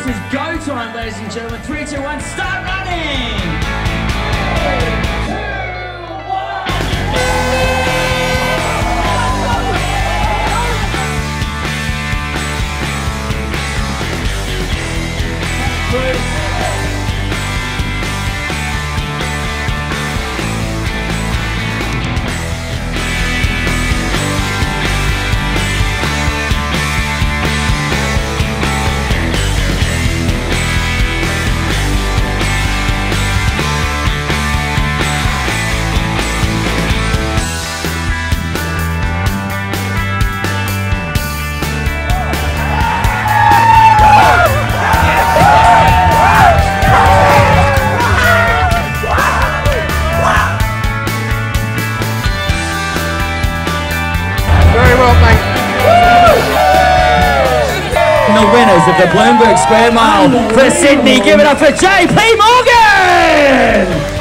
is go time, ladies and gentlemen. 3, 2, 1, start running! The winners of the Bloomberg Square Mile for Sydney, give it up for JP Morgan!